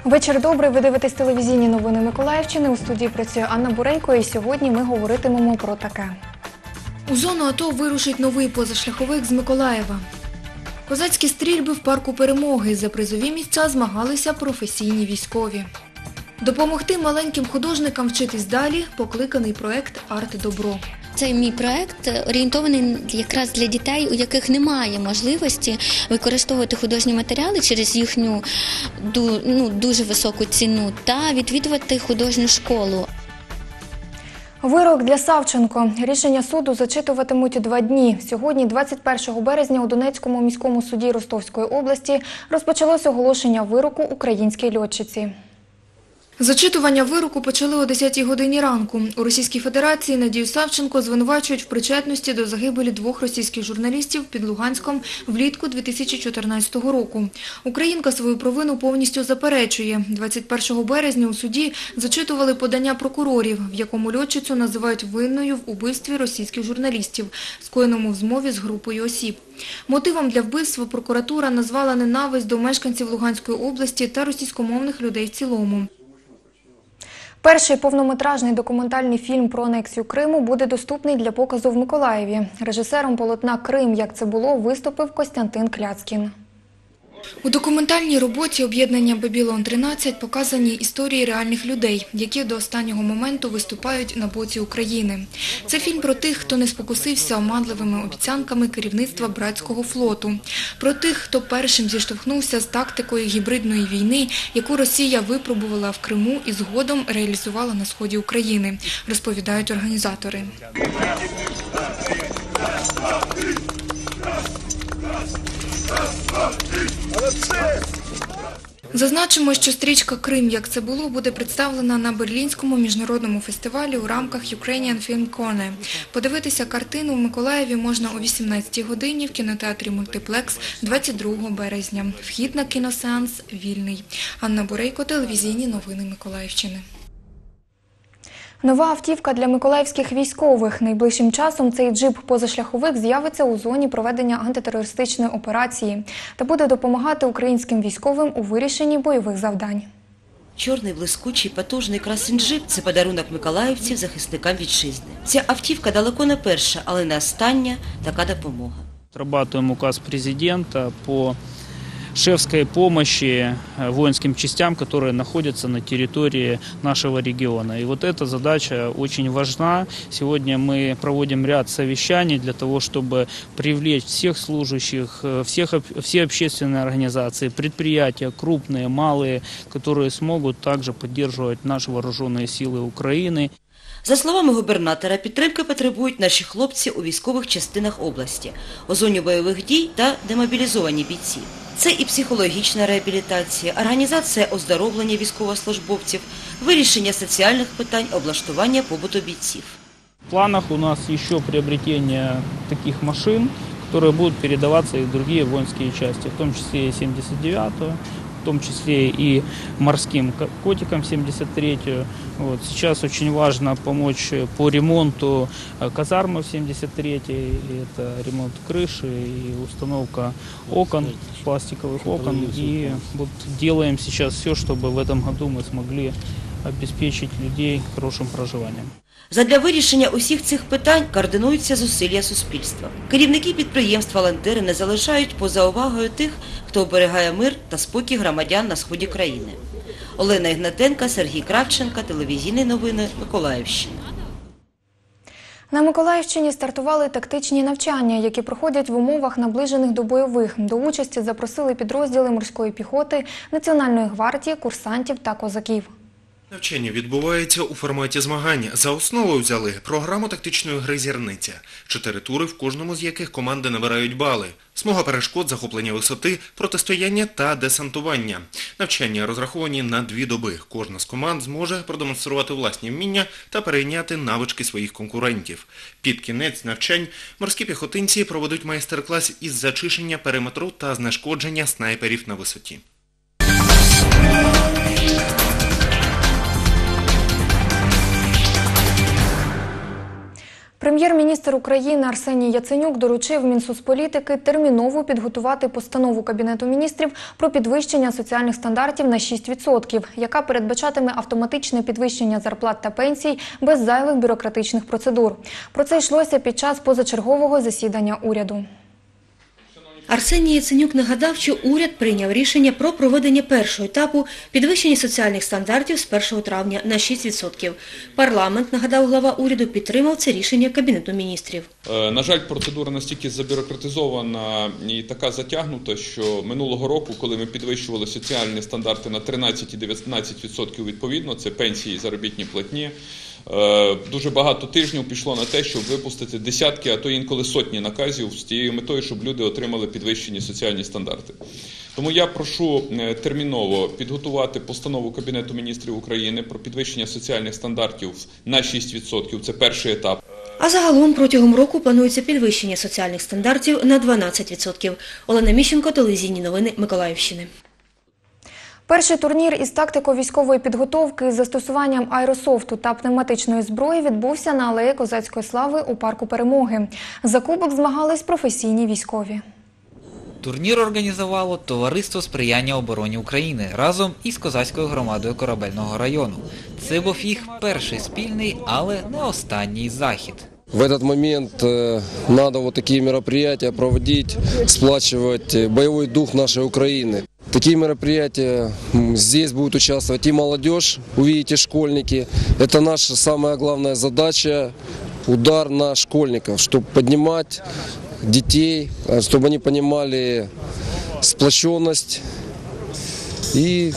Вечір добрий, ви дивитесь телевізійні новини Миколаївщини. У студії працює Анна Бурейко і сьогодні ми говоритимемо про таке. У зону АТО вирушить новий позашляховик з Миколаєва. Козацькі стрільби в парку Перемоги. За призові місця змагалися професійні військові. Допомогти маленьким художникам вчитись далі – покликаний проект «Арт-Добро». Цей мій проект орієнтований якраз для дітей, у яких немає можливості використовувати художні матеріали через їхню дуже високу ціну та відвідувати художню школу. Вирок для Савченко. Рішення суду зачитуватимуть 2 дні. Сьогодні, 21 березня, у Донецькому міському суді Ростовської області розпочалось оголошення вироку українській льотчиці. Зачитування вироку почали о 10-й годині ранку. У Російській Федерації Надію Савченко звинувачують в причетності до загибелі 2 російських журналістів під Луганськом влітку 2014 року. Українка свою провину повністю заперечує. 21 березня у суді зачитували подання прокурорів, в якому льотчицю називають винною в убивстві російських журналістів, скоєному в змові з групою осіб. Мотивом для вбивства прокуратура назвала ненависть до мешканців Луганської області та російськомовних людей в цілому. Перший повнометражний документальний фільм про анексію Криму буде доступний для показу в Миколаєві. Режисером полотна «Крим. Як це було» виступив Костянтин Кляцкін. У документальній роботі об'єднання «Бабілон-13» показані історії реальних людей, які до останнього моменту виступають на боці України. Це фільм про тих, хто не спокусився оманливими обіцянками керівництва братського флоту. Про тих, хто першим зіштовхнувся з тактикою гібридної війни, яку Росія випробувала в Криму і згодом реалізувала на сході України, розповідають організатори. Зазначимо, що стрічка «Крим. Як це було» буде представлена на Берлінському міжнародному фестивалі у рамках Ukrainian Film Corner. Подивитися картину в Миколаєві можна о 18-й годині в кінотеатрі «Мультиплекс» 22 березня. Вхід на кіносеанс вільний. Анна Бурейко, телевізійні новини Миколаївщини. Нова автівка для миколаївських військових. Найближчим часом цей джип-позашляховик з'явиться у зоні проведення антитерористичної операції та буде допомагати українським військовим у вирішенні бойових завдань. Чорний, блискучий, потужний красень-джип – це подарунок миколаївців захисникам вітчизни. Ця автівка далеко не перша, але не остання така допомога. Отрабатываем указ президента по шефской помощи воинским частям, которые находятся на территории нашего региона. И вот эта задача очень важна. Сегодня мы проводим ряд совещаний для того, чтобы привлечь всех служащих, все общественные организации, предприятия, крупные, малые, которые смогут также поддерживать наши вооруженные силы Украины. За словами губернатора, підтримки потребують наші хлопці у військових частинах області, у зоні бойових дій та демобілізовані бійці. Це і психологічна реабілітація, організація оздоровлення військовослужбовців, вирішення соціальних питань, облаштування побуту бійців. В планах у нас еще приобретение таких машин, которые будут передаваться и в другие воинские части, в том числе и 79-ю, в том числе и морским котикам 73-ю. Вот. Сейчас очень важно помочь по ремонту казармы в 73-й, это ремонт крыши и установка окон, пластиковых окон. И вот делаем сейчас все, чтобы в этом году мы смогли обеспечить людей хорошим проживанием. Задля вирішення усіх цих питань координуються зусилля суспільства. Керівники підприємств, волонтери не залишають поза увагою тих, хто оберігає мир та спокій громадян на сході країни. Олена Ігнатенка, Сергій Кравченко, телевізійні новини Миколаївщини. На Миколаївщині стартували тактичні навчання, які проходять в умовах, наближених до бойових. До участі запросили підрозділи морської піхоти, Національної гвардії, курсантів та козаків. Навчання відбувається у форматі змагань. За основу взяли програму тактичної гри «Зірниця». 4 тури, в кожному з яких команди набирають бали. Смуга перешкод, захоплення висоти, протистояння та десантування. Навчання розраховані на 2 доби. Кожна з команд зможе продемонструвати власні вміння та перейняти навички своїх конкурентів. Під кінець навчань морські піхотинці проведуть майстер-клас із зачищення периметру та знешкодження снайперів на висоті. Прем'єр-міністр України Арсеній Яценюк доручив Мінсоцполітики терміново підготувати постанову Кабінету міністрів про підвищення соціальних стандартів на 6%, яка передбачатиме автоматичне підвищення зарплат та пенсій без зайвих бюрократичних процедур. Про це йшлося під час позачергового засідання уряду. Арсеній Яценюк нагадав, що уряд прийняв рішення про проведення першого етапу підвищення соціальних стандартів з 1 травня на 6%. Парламент, нагадав глава уряду, підтримав це рішення Кабінету міністрів. На жаль, процедура настільки забюрократизована і така затягнута, що минулого року, коли ми підвищували соціальні стандарти на 13 і 19% відповідно, це пенсії і заробітні платні, дуже багато тижнів пішло на те, щоб випустити десятки, а то інколи сотні наказів з тією метою, щоб люди отримали підвищені соціальні стандарти. Тому я прошу терміново підготувати постанову Кабінету міністрів України про підвищення соціальних стандартів на 6%, це перший етап. А загалом протягом року планується підвищення соціальних стандартів на 12%. Олена Міщенко, телевізійні новини Миколаївщини. Перший турнір із тактико-військової підготовки з застосуванням аерософту та пневматичної зброї відбувся на алеї Козацької слави у парку Перемоги. За кубок змагались професійні військові. Турнір організувало Товариство сприяння обороні України разом із Козацькою громадою Корабельного району. Це був їх перший спільний, але не останній захід. В этот момент надо вот такие мероприятия проводить, сплачивать боевой дух нашей Украины. Такие мероприятия, здесь будет участвовать и молодежь, увидите, школьники. Это наша самая главная задача, удар на школьников, чтобы поднимать детей, чтобы они понимали сплоченность и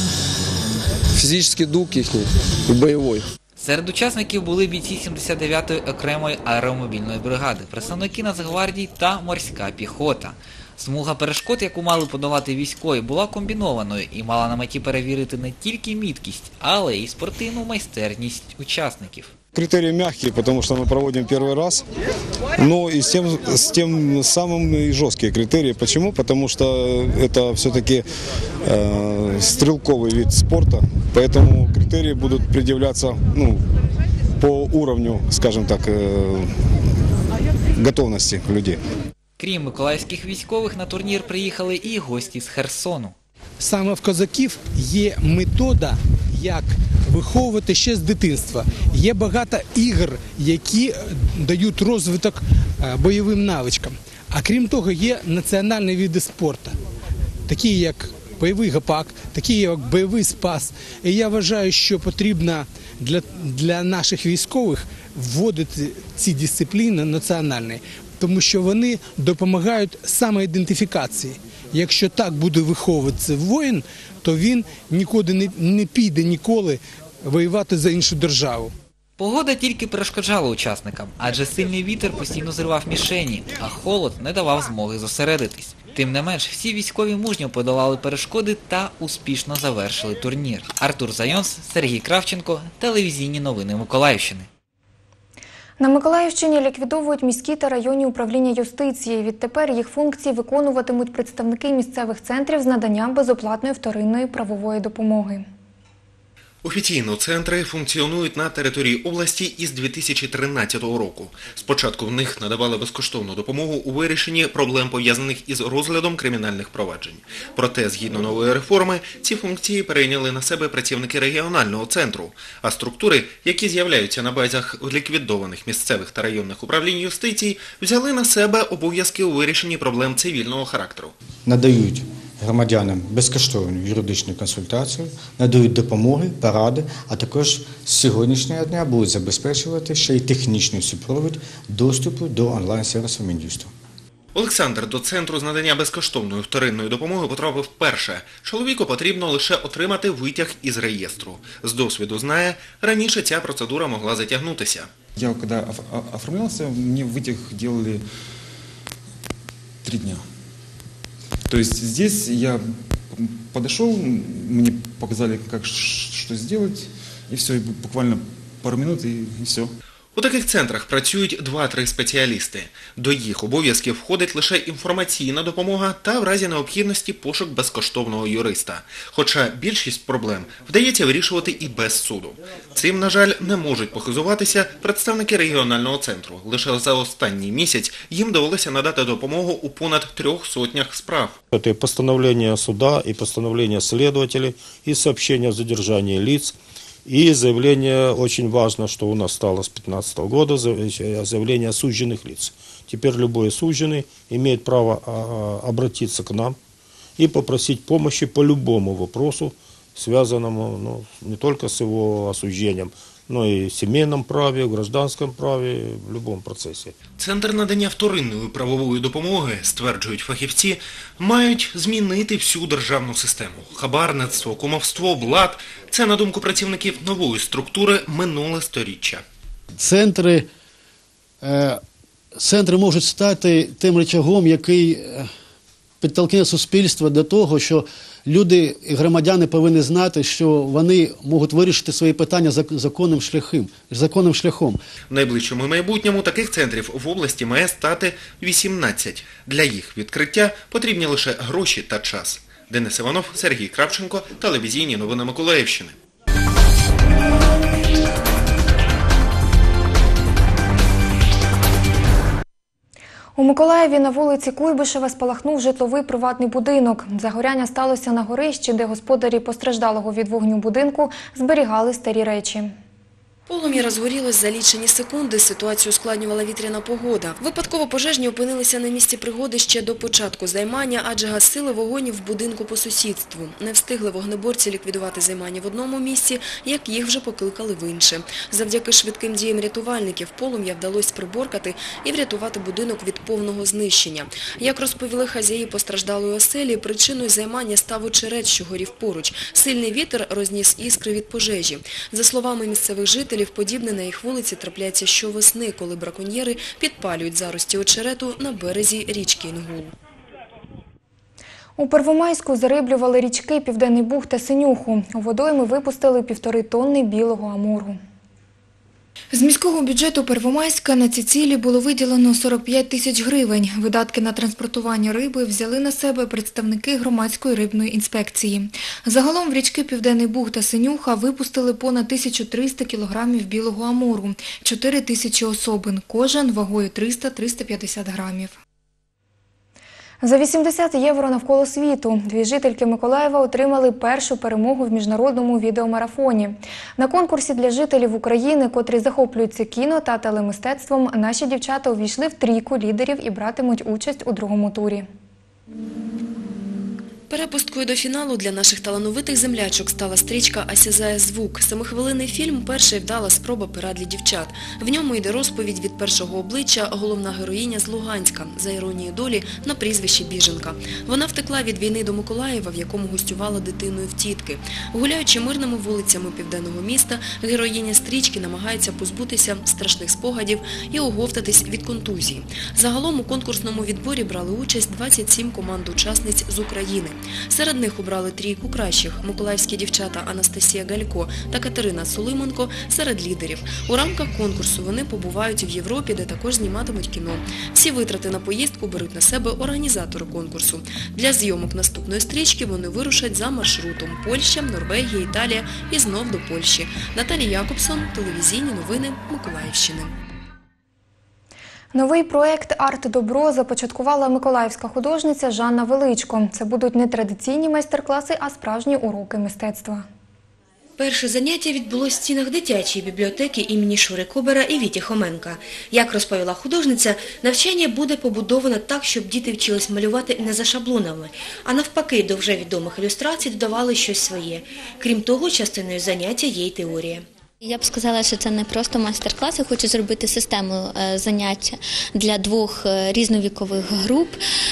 физический дух их и боевой. Серед учасників були бійці 79-ї окремої аеромобільної бригади, представники Нацгвардії та морська піхота. Смуга перешкод, яку мали подолати військові, була комбінованою і мала на меті перевірити не тільки міткість, але й спортивну майстерність учасників. Критерии мягкие, потому что мы проводим первый раз, но и с тем самым и жесткие критерии. Почему? Потому что это все-таки стрелковый вид спорта, поэтому критерии будут предъявляться по уровню, скажем так, готовности людей. Крім миколаївських військових, на турнір приїхали і гості з Херсону. Саме в козаків є метода, як виховувати ще з дитинства. Є багато ігор, які дають розвиток бойовим навичкам. А крім того, є національні види спорту, такі як бойовий гопак, такі як бойовий спас. І я вважаю, що потрібно для наших військових вводити ці дисципліни національні, тому що вони допомагають самоідентифікації. Якщо так буде виховуватися воїн, то він нікуди не піде ніколи воювати за іншу державу. Погода тільки перешкоджала учасникам, адже сильний вітер постійно зривав мішені, а холод не давав змоги зосередитись. Тим не менш, всі військові мужньо подолали перешкоди та успішно завершили турнір. Артур Зайонс, Сергій Кравченко, телевізійні новини Миколаївщини. На Миколаївщині ліквідовують міські та районні управління юстиції. Відтепер їх функції виконуватимуть представники місцевих центрів з надання безоплатної вторинної правової допомоги. Офіційно центри функціонують на території області із 2013 року. Спочатку в них надавали безкоштовну допомогу у вирішенні проблем, пов'язаних із розглядом кримінальних проваджень. Проте, згідно нової реформи, ці функції перейняли на себе працівники регіонального центру, а структури, які з'являються на базах ліквідованих місцевих та районних управлінь юстиції, взяли на себе обов'язки у вирішенні проблем цивільного характеру. Надають громадянам безкоштовну юридичну консультацію, надають допомоги, поради, а також з сьогоднішнього дня будуть забезпечувати ще й технічний супровід доступу до онлайн-сервісу Мін'юсту. Олександр до центру з надання безкоштовної вторинної допомоги потрапив вперше. Чоловіку потрібно лише отримати витяг із реєстру. З досвіду знає, раніше ця процедура могла затягнутися. Я коли оформлявся, мені витяг робили 3 дня. То есть здесь я подошел, мне показали, как что сделать, и все, и буквально пару минут, и все. У таких центрах працюють 2-3 спеціалісти. До їх обов'язків входить лише інформаційна допомога та в разі необхідності пошук безкоштовного юриста. Хоча більшість проблем вдається вирішувати і без суду. Цим, на жаль, не можуть похизуватися представники регіонального центру. Лише за останній місяць їм довелося надати допомогу у понад 300 справ. Это и постановление суда, и постановление следователей, и сообщение о задержании лиц, и заявление, очень важно, что у нас стало с 2015 года, заявление осужденных лиц. Теперь любой осужденный имеет право обратиться к нам и попросить помощи по любому вопросу, связанному не только с его осуждением, но и в семейном праве, в гражданском праве, в любом процессе. Центр надання вторинної правової допомоги, стверджують фахівці, мають змінити всю державну систему. Хабарництво, кумовство, блат – це, на думку працівників нової структури, минуле сторіччя. Центри можуть стати тим рычагом, який підтолкне суспільство до того, що люди і громадяни повинні знати, що вони можуть вирішити свої питання законним шляхом. В найближчому майбутньому таких центрів в області має стати 18. Для їх відкриття потрібні лише гроші та час. Денис Іванов, Сергій Кравченко, телевізійні новини Миколаївщини. У Миколаєві на вулиці Куйбишева спалахнув житловий приватний будинок. Загоряння сталося на горищі, де господарі постраждалого від вогню будинку зберігали старі речі. Полум'я розгорілось за лічені секунди, ситуацію ускладнювала вітряна погода. Випадково пожежні опинилися на місці пригоди ще до початку займання, адже гасили вогонь в будинку по сусідству. Не встигли вогнеборці ліквідувати займання в одному місці, як їх вже покликали в інше. Завдяки швидким діям рятувальників полум'я вдалося приборкати і врятувати будинок від повного знищення. Як розповіли хазяї постраждалої оселі, причиною займання став очерет, що горів поруч. Сильний вітер розніс іскри від пожежі. За словами місцевих жителів, подібне на їх вулиці трапляється щовесни, коли браконьєри підпалюють зарості очерету на березі річки Інгул. У Первомайську зариблювали річки Південний Буг та Синюху. У водойми випустили 1,5 тонни білого амуру. З міського бюджету Первомайська на ці цілі було виділено 45 тисяч гривень. Видатки на транспортування риби взяли на себе представники громадської рибної інспекції. Загалом в річки Південний Буг та Синюха випустили понад 1300 кілограмів білого амуру, 4 тисячі особин, кожен вагою 300-350 грамів. За 80 євро навколо світу 2 жительки Миколаєва отримали першу перемогу в міжнародному відеомарафоні. На конкурсі для жителів України, котрі захоплюються кіно та телемистецтвом, наші дівчата увійшли в трійку лідерів і братимуть участь у другому турі. Перепусткою до фіналу для наших талановитих землячок стала стрічка «Осязає звук». 7-хвилинний фільм – перша і вдала спроба пера для дівчат. В ньому йде розповідь від першого обличчя головна героїня з Луганська, за іронією долі, на прізвище Біженка. Вона втекла від війни до Миколаєва, в якому гостювала дитиною в тітки. Гуляючи мирними вулицями південного міста, героїня стрічки намагається позбутися страшних спогадів і оговтатись від контузії. Загалом у конкурсному відборі брали участь 27 команд-учасниць з України. Серед них обрали трійку кращих – миколаївські дівчата Анастасія Галько та Катерина Солимонко серед лідерів. У рамках конкурсу вони побувають в Європі, де також зніматимуть кіно. Всі витрати на поїздку беруть на себе організатори конкурсу. Для зйомок наступної стрічки вони вирушать за маршрутом – Польща, Норвегія, Італія і знов до Польщі. Наталія Якобсон, телевізійні новини Миколаївщини. Новий проєкт «Арт-добро» започаткувала миколаївська художниця Жанна Величко. Це будуть не традиційні майстер-класи, а справжні уроки мистецтва. Перше заняття відбулось в стінах дитячої бібліотеки імені Шури Кобера і Віті Хоменка. Як розповіла художниця, навчання буде побудовано так, щоб діти вчились малювати не за шаблонами, а навпаки, до вже відомих ілюстрацій додавали щось своє. Крім того, частиною заняття є й теорія. Я б сказала, що це не просто майстер-клас, я хочу зробити систему заняття для 2 різновікових груп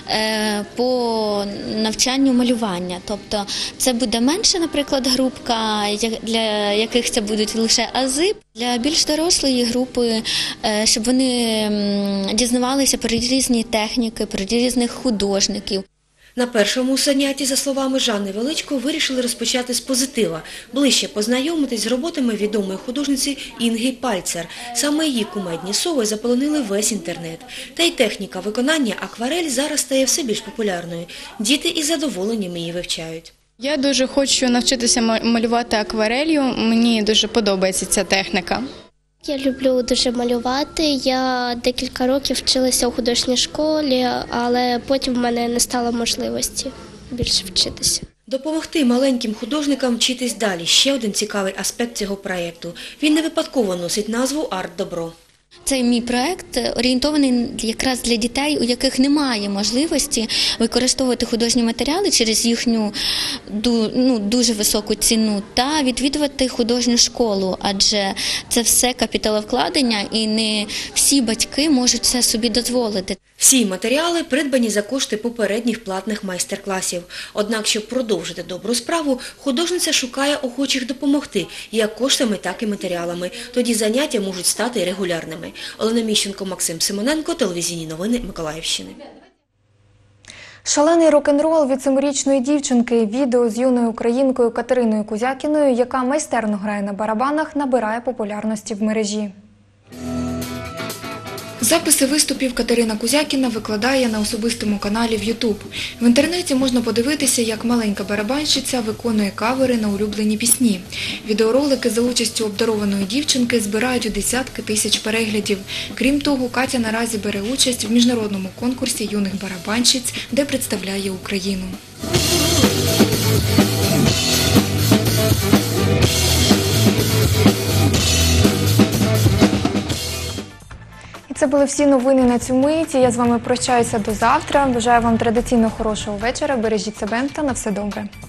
по навчанню малювання. Тобто це буде менша, наприклад, групка, для яких це будуть лише ази. Для більш дорослої групи, щоб вони дізнавалися про різні техніки, про різних художників. На першому занятті, за словами Жанни Величко, вирішили розпочати з позитива, ближче познайомитись з роботами відомої художниці Інги Пальцер. Саме її кумедні сови заполонили весь інтернет. Та й техніка виконання акварель зараз стає все більш популярною. Діти із задоволенням її вивчають. Я дуже хочу навчитися малювати акварелью, мені дуже подобається ця техніка. Я люблю дуже малювати. Я декілька років вчилася у художній школі, але потім в мене не стало можливості більше вчитися. Допомогти маленьким художникам вчитись далі – ще один цікавий аспект цього проєкту. Він не випадково носить назву «Арт-добро». Цей мій проект орієнтований якраз для дітей, у яких немає можливості використовувати художні матеріали через їхню дуже високу ціну та відвідувати художню школу, адже це все капіталовкладення і не всі батьки можуть це собі дозволити. Всі матеріали придбані за кошти попередніх платних майстер-класів. Однак, щоб продовжити добру справу, художниця шукає охочих допомогти як коштами, так і матеріалами. Тоді заняття можуть стати регулярними. Олена Міщенко, Максим Симоненко, телевізійні новини Миколаївщини. Шалений рок-н-рол від 7-річної дівчинки. Відео з юною українкою Катериною Кузякіною, яка майстерно грає на барабанах, набирає популярності в мережі. Записи виступів Катерина Кузякіна викладає на особистому каналі в YouTube. В інтернеті можна подивитися, як маленька барабанщиця виконує кавери на улюблені пісні. Відеоролики за участю обдарованої дівчинки збирають у десятки тисяч переглядів. Крім того, Катя наразі бере участь в міжнародному конкурсі юних барабанщиць, де представляє Україну. Це були всі новини на цю мить. Я з вами прощаюся до завтра. Бажаю вам традиційно хорошого вечора. Бережіть себе та на все добре.